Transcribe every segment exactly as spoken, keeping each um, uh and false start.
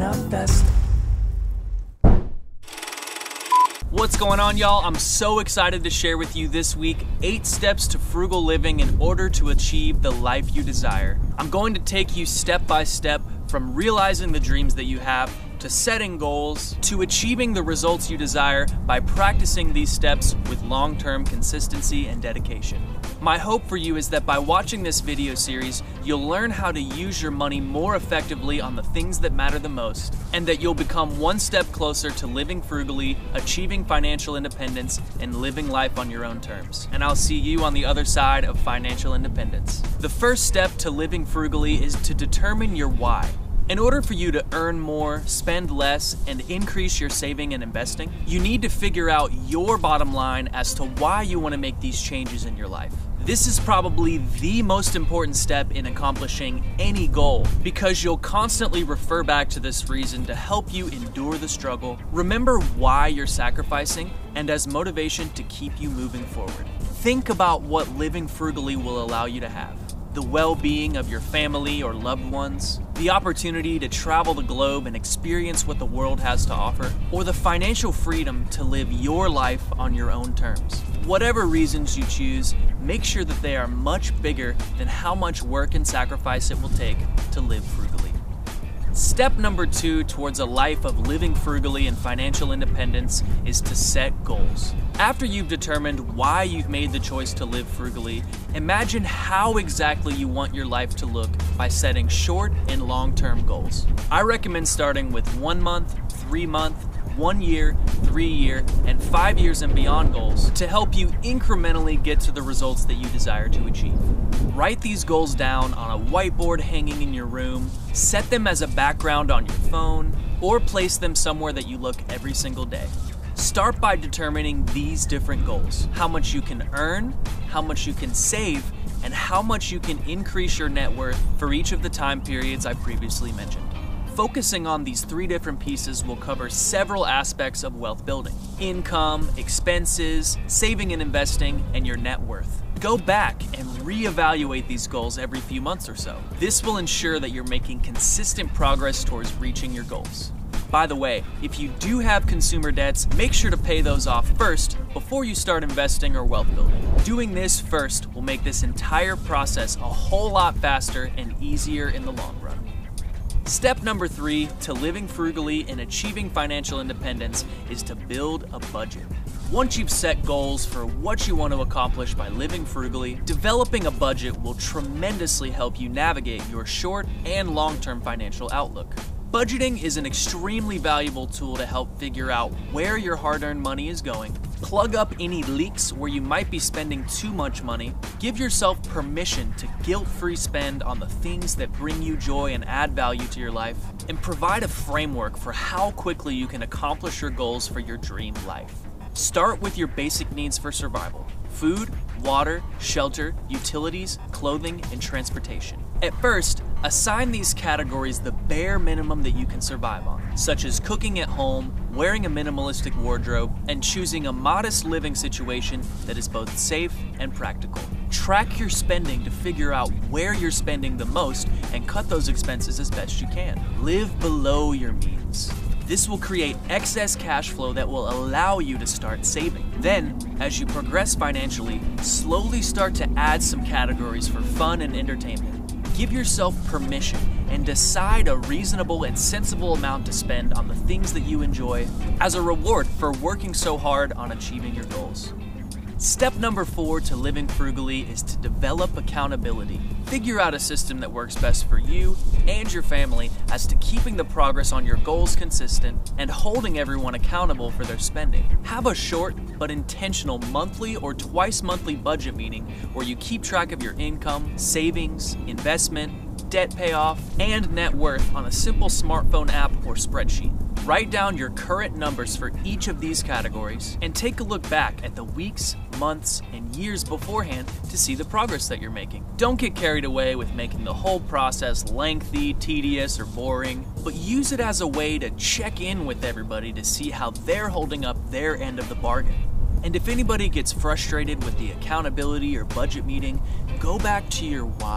manifest. What's going on, y'all? I'm so excited to share with you this week eight steps to frugal living in order to achieve the life you desire. I'm going to take you step by step from realizing the dreams that you have, to setting goals, to achieving the results you desire by practicing these steps with long-term consistency and dedication. My hope for you is that by watching this video series, you'll learn how to use your money more effectively on the things that matter the most, and that you'll become one step closer to living frugally, achieving financial independence, and living life on your own terms. And I'll see you on the other side of financial independence. The first step to living frugally is to determine your why. In order for you to earn more, spend less, and increase your saving and investing, you need to figure out your bottom line as to why you want to make these changes in your life. This is probably the most important step in accomplishing any goal, because you'll constantly refer back to this reason to help you endure the struggle, remember why you're sacrificing, and as motivation to keep you moving forward. Think about what living frugally will allow you to have. The well-being of your family or loved ones, the opportunity to travel the globe and experience what the world has to offer, or the financial freedom to live your life on your own terms. Whatever reasons you choose, make sure that they are much bigger than how much work and sacrifice it will take to live frugally. Step number two towards a life of living frugally and financial independence is to set goals. After you've determined why you've made the choice to live frugally, imagine how exactly you want your life to look by setting short and long-term goals. I recommend starting with one month, three month, one year, three year, and five years and beyond goals to help you incrementally get to the results that you desire to achieve. Write these goals down on a whiteboard hanging in your room, set them as a background on your phone, or place them somewhere that you look every single day. Start by determining these different goals: how much you can earn, how much you can save, and how much you can increase your net worth for each of the time periods I previously mentioned. Focusing on these three different pieces will cover several aspects of wealth building: income, expenses, saving and investing, and your net worth. Go back and reevaluate these goals every few months or so. This will ensure that you're making consistent progress towards reaching your goals. By the way, if you do have consumer debts, make sure to pay those off first before you start investing or wealth building. Doing this first will make this entire process a whole lot faster and easier in the long run. Step number three to living frugally and achieving financial independence is to build a budget. Once you've set goals for what you want to accomplish by living frugally, developing a budget will tremendously help you navigate your short and long-term financial outlook. Budgeting is an extremely valuable tool to help figure out where your hard-earned money is going, plug up any leaks where you might be spending too much money, give yourself permission to guilt-free spend on the things that bring you joy and add value to your life, and provide a framework for how quickly you can accomplish your goals for your dream life. Start with your basic needs for survival: food, water, shelter, utilities, clothing, and transportation. At first, assign these categories the bare minimum that you can survive on, such as cooking at home, wearing a minimalistic wardrobe, and choosing a modest living situation that is both safe and practical. Track your spending to figure out where you're spending the most and cut those expenses as best you can. Live below your means. This will create excess cash flow that will allow you to start saving. Then, as you progress financially, slowly start to add some categories for fun and entertainment. Give yourself permission and decide a reasonable and sensible amount to spend on the things that you enjoy as a reward for working so hard on achieving your goals. Step number four to living frugally is to develop accountability. Figure out a system that works best for you and your family as to keeping the progress on your goals consistent and holding everyone accountable for their spending. Have a short but intentional monthly or twice monthly budget meeting where you keep track of your income, savings, investment, debt payoff, and net worth on a simple smartphone app or spreadsheet. Write down your current numbers for each of these categories and take a look back at the weeks, months, and years beforehand to see the progress that you're making. Don't get carried away with making the whole process lengthy, tedious, or boring, but use it as a way to check in with everybody to see how they're holding up their end of the bargain. And if anybody gets frustrated with the accountability or budget meeting, go back to your why.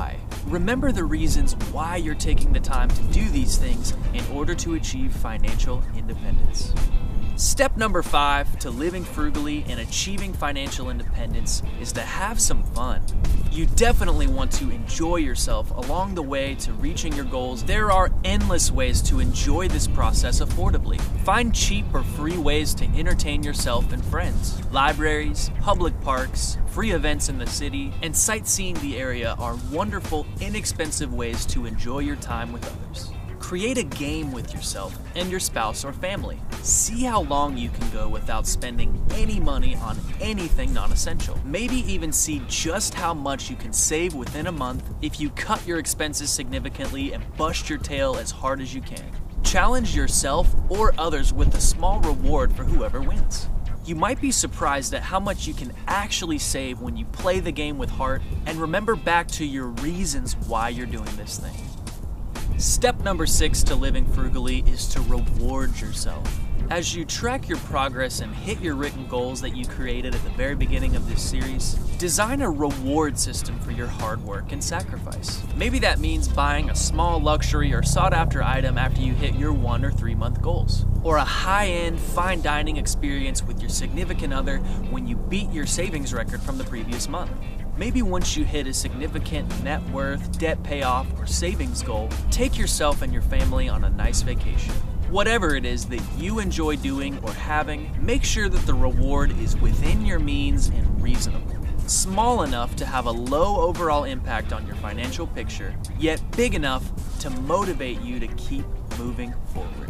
Remember the reasons why you're taking the time to do these things in order to achieve financial independence. Step number five to living frugally and achieving financial independence is to have some fun. You definitely want to enjoy yourself along the way to reaching your goals. There are endless ways to enjoy this process affordably. Find cheap or free ways to entertain yourself and friends. Libraries, public parks, free events in the city, and sightseeing the area are wonderful, inexpensive ways to enjoy your time with others. Create a game with yourself and your spouse or family. See how long you can go without spending any money on anything non-essential. Maybe even see just how much you can save within a month if you cut your expenses significantly and bust your tail as hard as you can. Challenge yourself or others with a small reward for whoever wins. You might be surprised at how much you can actually save when you play the game with heart and remember back to your reasons why you're doing this thing. Step number six to living frugally is to reward yourself. As you track your progress and hit your written goals that you created at the very beginning of this series, design a reward system for your hard work and sacrifice. Maybe that means buying a small luxury or sought-after item after you hit your one or three month goals, or a high-end fine dining experience with your significant other when you beat your savings record from the previous month. Maybe once you hit a significant net worth, debt payoff, or savings goal, take yourself and your family on a nice vacation. Whatever it is that you enjoy doing or having, make sure that the reward is within your means and reasonable. Small enough to have a low overall impact on your financial picture, yet big enough to motivate you to keep moving forward.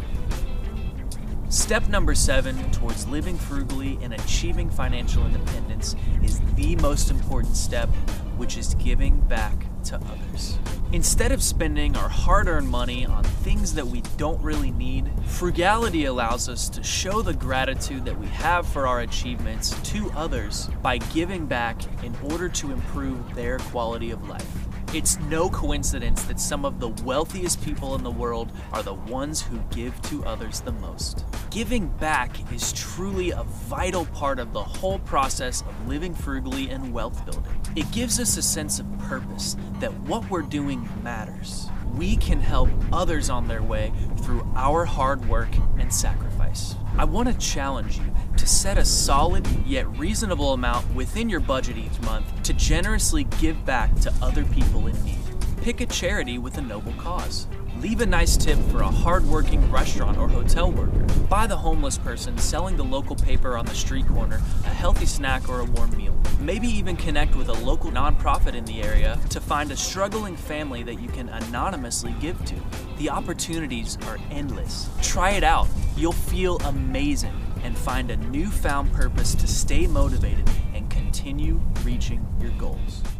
Step number seven towards living frugally and achieving financial independence is the most important step, which is giving back to others. Instead of spending our hard-earned money on things that we don't really need, frugality allows us to show the gratitude that we have for our achievements to others by giving back in order to improve their quality of life. It's no coincidence that some of the wealthiest people in the world are the ones who give to others the most. Giving back is truly a vital part of the whole process of living frugally and wealth building. It gives us a sense of purpose that what we're doing matters. We can help others on their way through our hard work and sacrifice. I want to challenge you to set a solid yet reasonable amount within your budget each month to generously give back to other people in need. Pick a charity with a noble cause. Leave a nice tip for a hard-working restaurant or hotel worker. Buy the homeless person selling the local paper on the street corner a healthy snack or a warm meal. Maybe even connect with a local nonprofit in the area to find a struggling family that you can anonymously give to. The opportunities are endless. Try it out. You'll feel amazing and find a newfound purpose to stay motivated and continue reaching your goals.